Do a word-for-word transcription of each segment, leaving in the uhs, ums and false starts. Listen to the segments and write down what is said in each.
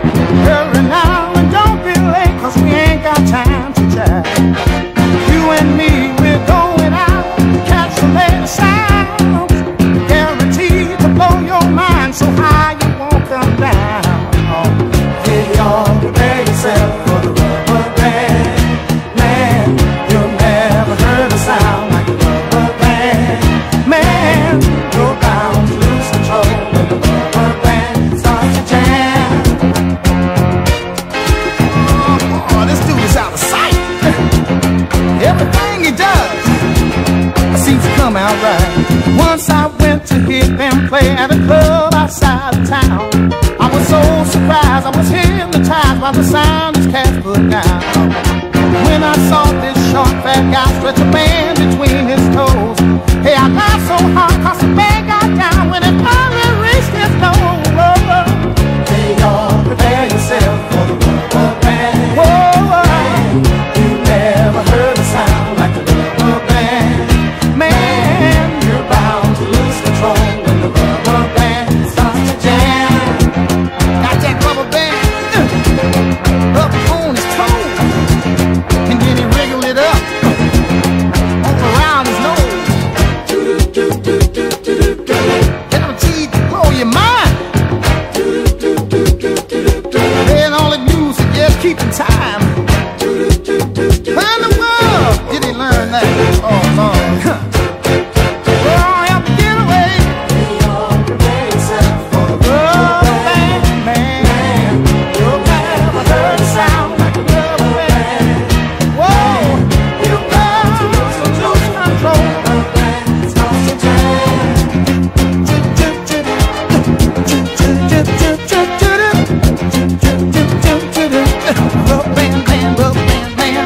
Hurry now and don't be late, 'cause we ain't got time to chat. You and me, we're going out to catch the latest sounds, guaranteed to blow your mind so high you won't come down. Oh, hey, y'all, prepare yourself for the rubber band. Man, you've never heard a sound like the rubber band. Man, you're bound to lose control when the rubber band starts to jam. Oh, oh, this dude is out of sight. Everything he does seems to come out right. Once I went to hear them play at a club outside of town. I was so surprised, I was hypnotized by the sound his cats put down. When I saw this short fat guy stretch a band between his toes, hey, I laughed so hard 'cause the band got down when it finally reached his nose. Hey, y'all, prepare yourself for the rubber band. Whoa, you never heard a sound like the rubber band. Man, you're bound to lose control when the rubber band starts to jam. Got that rubber band uh, up on his toe, and then he wriggled it up uh, all around his nose. Guaranteed to blow your mind. Playing all the music, yeah, keeping time. Where in the world did he learn that? Oh, Lord. Well, I have to get away. For the rubber band, man. You've never heard a sound like a rubber band. Whoa, you got to lose control. Starts to jam. Rubber band, man, rubber band, man.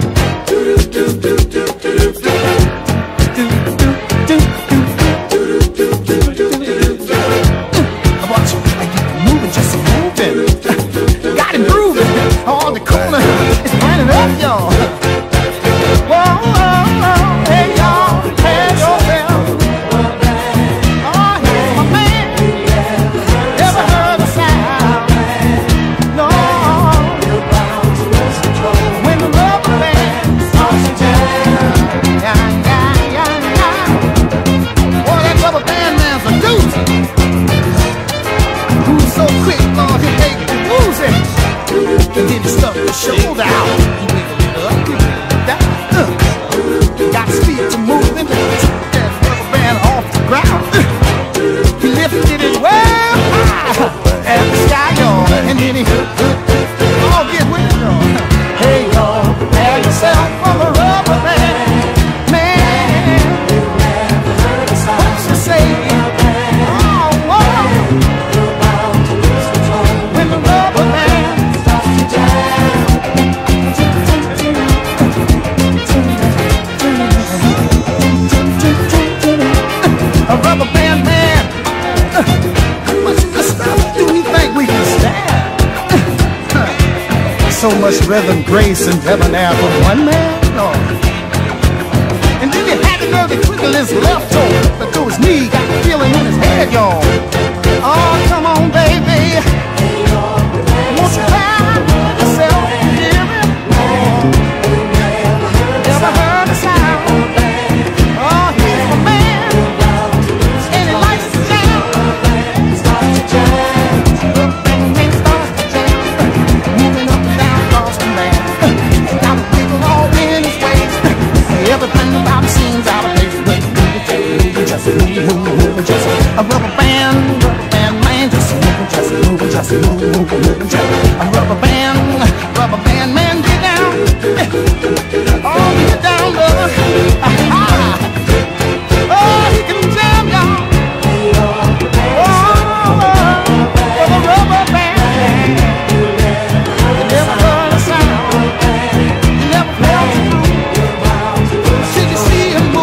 Watch him, I get moving, just moving. Got him grooving. On the corner, it's burning up, y'all. Whoa, whoa, whoa. Hey, y'all, prepare yourself. Oh, here's my man. Never heard a sound. No. When the rubber band starts to jam. Yeah, yeah, yeah, yeah. Boy, that rubber band man's a doozy. Who's so quick, Lord, he make you lose it. He did the stuff with shoulder out. He wiggled it up, he wiggled it down. Uh. Got his feet to moving, took that rubber band off the ground. Uh. He lifted it well high at the sky, y'all, and then he all get with it, y'all. Hey, y'all, prepare yourself for the rubber band. Man, what's you say? Oh, whoa. When the rubber band starts to jam. A rubber band man. Uh, how much of this stuff do we think we can stand? So much rhythm, grace, and debonair from one man? No. And then he had the nerve to twinkle his left toe, but to his knee, got the feeling in his head, y'all. Oh, come on, baby. Won't you clap yourself? Hear it? Never heard a sound. Oh, here's my man. And he likes to jam. Starts to jam. Rubber band man starts to jam. Moving up and down across the land. Got the people all in his ways. Everything about him seems out of place. Just moving, moving, moving, just a rubber band, rubber band man, just moving, just moving, just moving, moving, moving, just a rubber band, rubber band man, get down, oh, get down, love, aha, oh, he can jam, y'all, oh, oh, for the rubber band, you never heard a sound, you never felt it, did you see him move?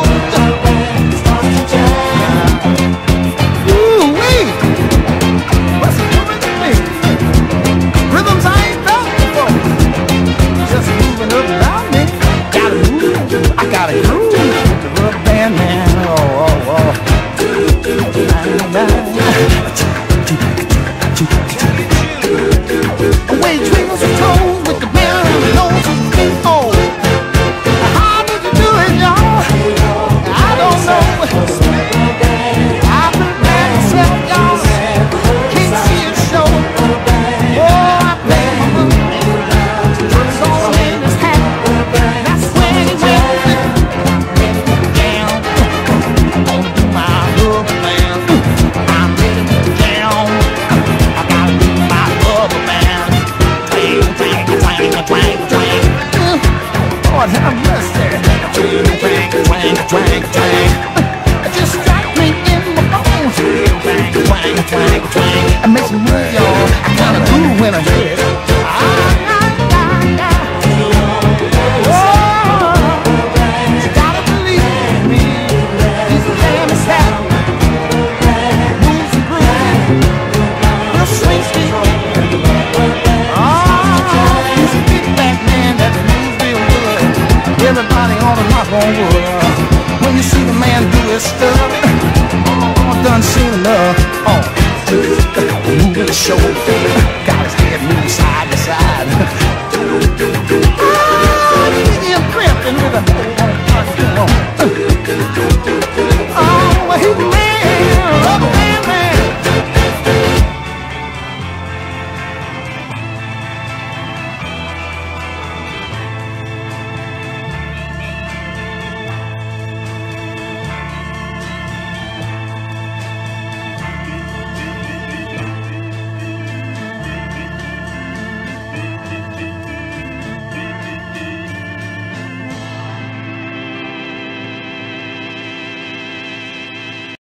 Ooh-wee! What's it doing to me? Rhythms I ain't felt before. on wood.